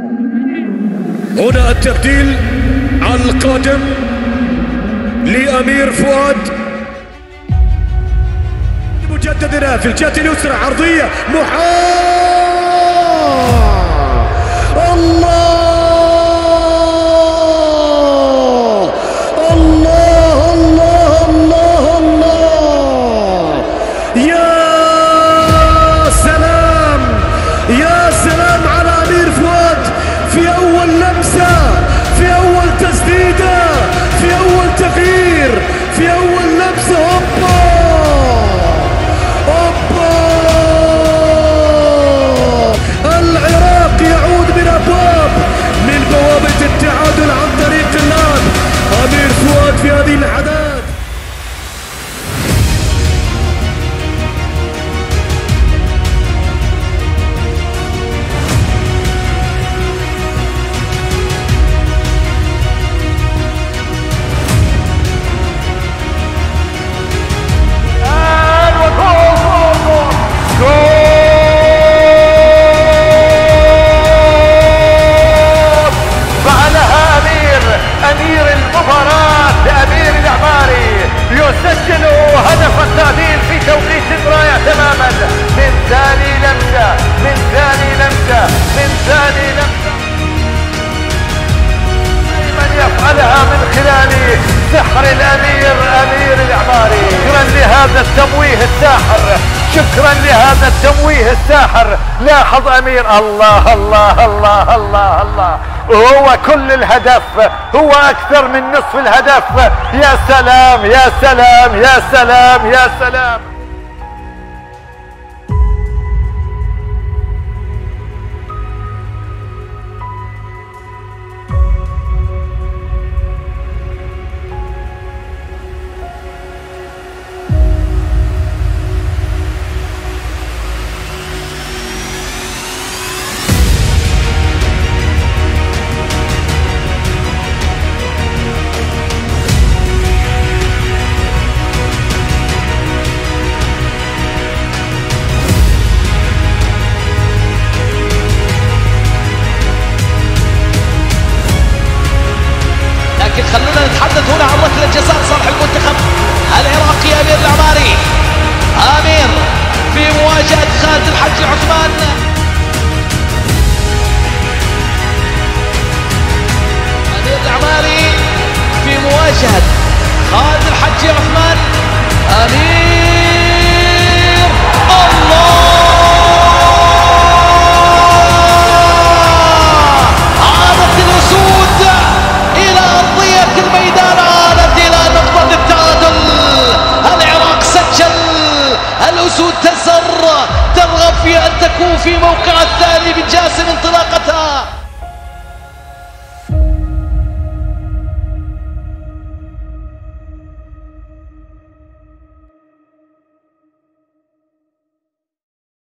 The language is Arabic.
هنا التبديل على القادم لأمير فؤاد مجددا في الجهة اليسرى، عرضية الله الله الله الله الله، يا سلام يا سلام على أمير فؤاد في أول لمسة، في أول تسديدة، في أول تغيير، في أول لمسة. هوبا هوبا، العراق يعود من أبواب من بوابة التعادل عن طريق اللاعب أمير فؤاد في هذه الأحداث. أمير المباراة أمير العماري يسجل هدف التعديل في توقيت رائع تماما من ثاني لمسة، من ثاني لمسة، من ثاني لمسة، من يفعلها من خلال سحر الأمير أمير العماري. شكرا لهذا التمويه الساحر، شكرا لهذا التمويه الساحر. لاحظ أمير، الله الله الله الله الله، وهو كل الهدف، هو أكثر من نصف الهدف. يا سلام يا سلام يا سلام يا سلام. خلونا نتحدث هنا عن ركلة جزاء صالح المنتخب العراقي أمير العماري. أمير في مواجهة خالد الحج عثمان. أمير العماري في مواجهة خالد الحج عثمان. أمير الله، عادت الأسود إلى أرضية الميدان، عادت إلى نقطة التعادل. العراق سجل، الأسود تزر، ترغب في أن تكون في موقع الثاني من جاسم انطلاقتها.